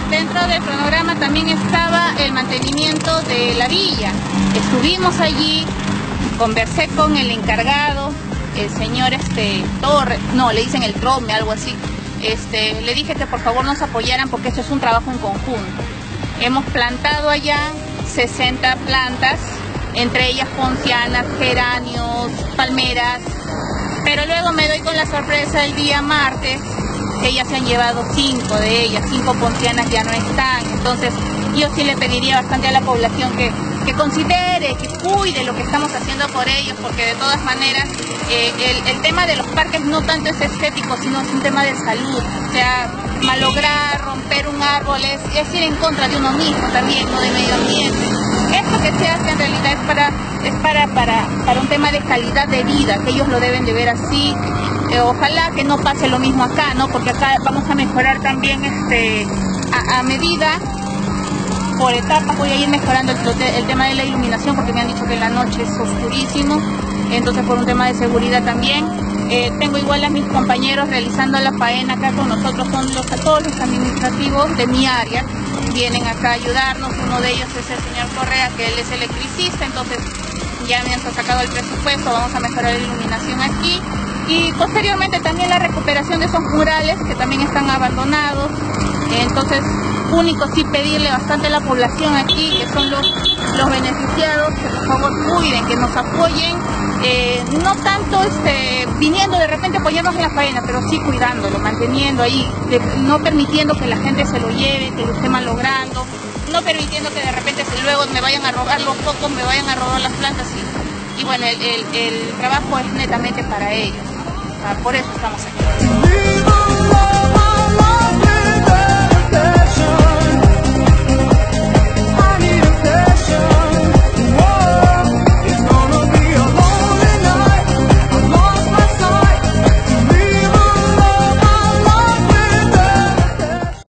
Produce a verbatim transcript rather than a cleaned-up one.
dentro del cronograma también estaba el mantenimiento de la villa. Estuvimos allí, conversé con el encargado, el señor este Torre, no, le dicen el Trome, algo así. Este, le dije que por favor nos apoyaran porque esto es un trabajo en conjunto. Hemos plantado allá sesenta plantas, entre ellas poncianas, geranios, palmeras, pero luego me doy con la sorpresa el día martes que ya se han llevado cinco de ellas, cinco poncianas ya no están. Entonces yo sí le pediría bastante a la población que, que considere, que cuide lo que estamos haciendo por ellos, porque de todas maneras eh, el, el tema de los parques no tanto es estético, sino es un tema de salud. O sea, malograr, romper un árbol es, es ir en contra de uno mismo también, no del medio ambiente. Esto que se hace en realidad es para, es para, para, para un tema de calidad de vida, que ellos lo deben de ver así. Eh, ojalá que no pase lo mismo acá, ¿no? Porque acá vamos a mejorar también este, a, a medida, por etapas voy a ir mejorando el, el tema de la iluminación, porque me han dicho que en la noche es oscurísimo, entonces por un tema de seguridad también. Eh, tengo igual a mis compañeros realizando la faena acá con nosotros, son los, todos los administrativos de mi área, vienen acá a ayudarnos. Uno de ellos es el señor Correa, que él es electricista, entonces ya me han sacado el presupuesto, vamos a mejorar la iluminación aquí. Y posteriormente también la recuperación de esos murales que también están abandonados. Entonces, único sí pedirle bastante a la población aquí, que son los, los beneficiados, que por favor cuiden, que nos apoyen, eh, no tanto este, viniendo de repente a apoyarnos en la faena, pero sí cuidándolo, manteniendo ahí, de, no permitiendo que la gente se lo lleve, que lo esté malogrando, no permitiendo que de repente si luego me vayan a robar los focos, me vayan a robar las plantas. Y, y bueno, el, el, el trabajo es netamente para ellos. Por eso estamos aquí.